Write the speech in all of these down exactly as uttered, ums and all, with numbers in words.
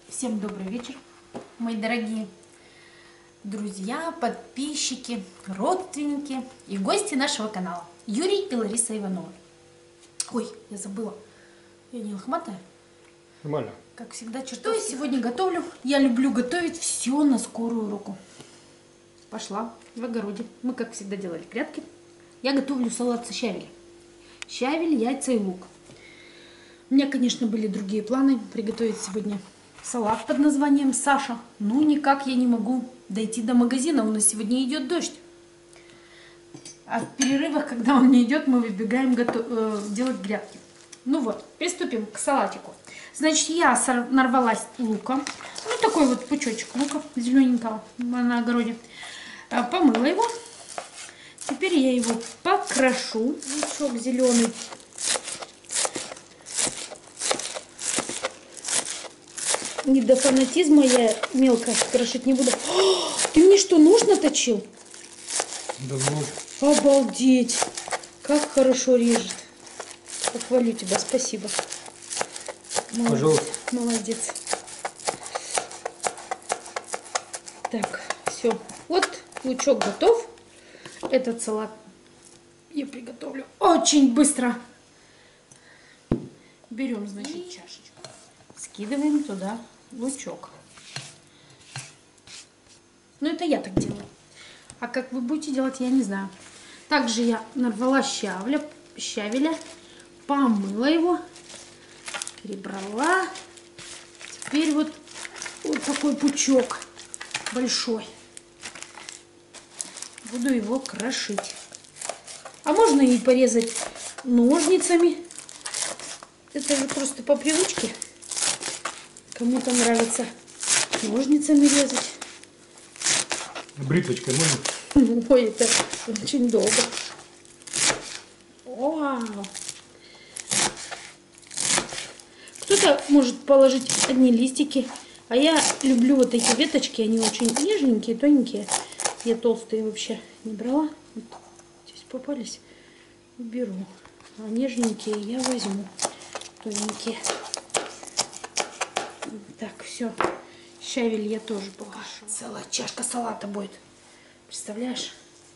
Всем добрый вечер, мои дорогие друзья, подписчики, родственники и гости нашего канала. Юрий и Лариса Иванова. Ой, я забыла, я не лохматая? Нормально. Как всегда, что я сегодня готовлю? Я люблю готовить все на скорую руку. Пошла в огороде. Мы, как всегда, делали грядки. Я готовлю салат со щавелем. Щавель, яйца и лук. У меня, конечно, были другие планы приготовить сегодня салат под названием Саша. Ну, никак я не могу дойти до магазина. У нас сегодня идет дождь. А в перерывах, когда он не идет, мы выбегаем готов... э, делать грядки. Ну вот, приступим к салатику. Значит, я нарвалась лука. Ну, такой вот пучочек лука зелененького на огороде. Помыла его. Теперь я его покрошу. Лучок зеленый. Не до фанатизма я мелко крошить не буду. О, ты мне что, нож наточил? Давно. Обалдеть! Как хорошо режет. Похвалю тебя, спасибо. Молодец. Пожалуйста. Молодец. Так, все. Вот лучок готов. Этот салат я приготовлю очень быстро. Берем, значит, чашечку. Скидываем туда лучок. Ну, это я так делаю. А как вы будете делать, я не знаю. Также я нарвала щавля, щавеля, помыла его, перебрала. Теперь вот, вот такой пучок большой. Буду его крошить. А можно и порезать ножницами. Это же просто по привычке. Кому-то нравится ножницами резать. Бритвочкой можно? Ой, это очень долго. Вау! Кто-то может положить одни листики, а я люблю вот эти веточки, они очень нежненькие, тоненькие. Я толстые вообще не брала. Вот здесь попались, беру. А нежненькие я возьму, тоненькие. Так, все. Щавель я тоже покажу. Целая чашка салата будет. Представляешь?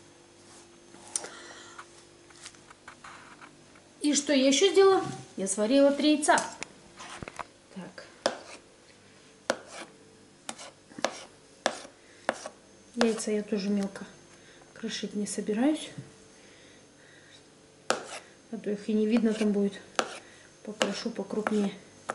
И что я еще сделала? Я сварила три яйца. Так. Яйца я тоже мелко крошить не собираюсь. А то их и не видно там будет. Покрошу покрупнее.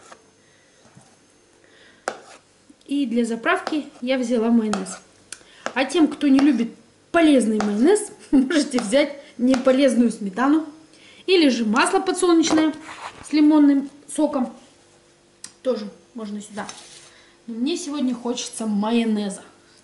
И для заправки я взяла майонез. А тем, кто не любит полезный майонез, можете взять неполезную сметану. Или же масло подсолнечное с лимонным соком. Тоже можно сюда. Но мне сегодня хочется майонеза.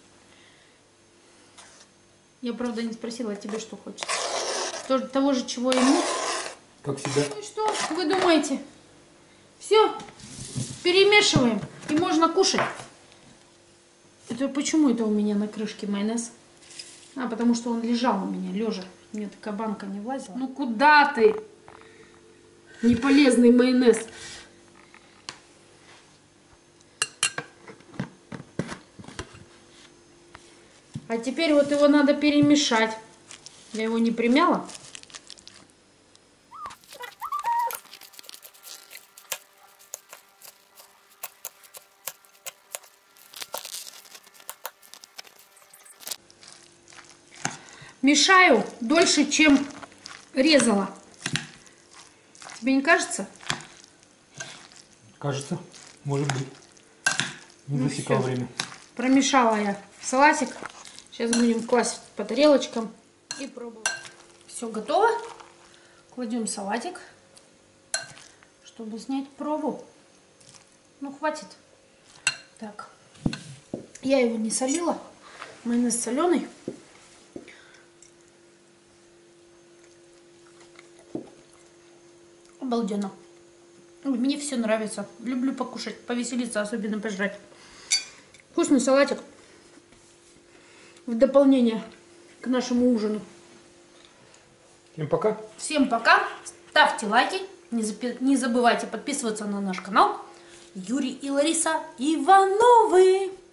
Я, правда, не спросила, а тебе что хочется? Тоже, того же, чего и ему. Как всегда. Ну что вы думаете? Все, перемешиваем и можно кушать. Это почему это у меня на крышке майонез? А, потому что он лежал у меня, лежа. У меня такая банка не влазила. Ну куда ты? Неполезный майонез. А теперь вот его надо перемешать. Я его не примяла. Мешаю дольше, чем резала. Тебе не кажется? Кажется, может быть. Не Ну засекал всё. время. Промешала я салатик. Сейчас будем класть по тарелочкам и пробовать. Все готово. Кладем салатик, чтобы снять пробу. Ну, хватит. Так. Я его не солила. Майонез соленый. Обалденно. Мне все нравится. Люблю покушать, повеселиться, особенно пожрать. Вкусный салатик. В дополнение к нашему ужину. Всем пока. Всем пока. Ставьте лайки. Не, запи... не забывайте подписываться на наш канал. Юрий и Лариса Ивановы.